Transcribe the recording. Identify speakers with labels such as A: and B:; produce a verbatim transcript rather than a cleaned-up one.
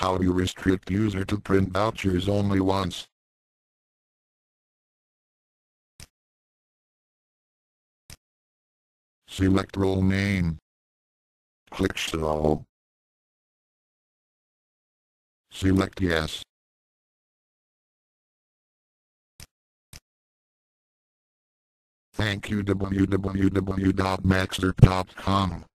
A: How do you restrict user to print vouchers only once? Select role name. Click Show. Select Yes. Thank you w w w dot max erp dot com